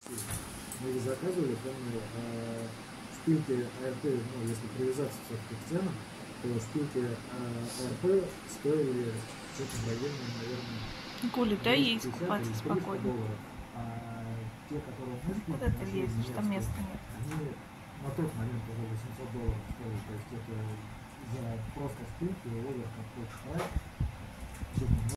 Мы их заказывали, помню, шпильки АРП, ну, если привязаться все-таки к ценам, то шпильки АРП стоили что-то в районе, наверное, Гули, дай ей 250 искупаться или 300 спокойно. долларов. А те, которые мы шпильки Куда ты носили лезешь? Там немецкие, места нет. они на тот момент уже 800 долларов стоили. То есть это за просто шпильки, овер, какой-то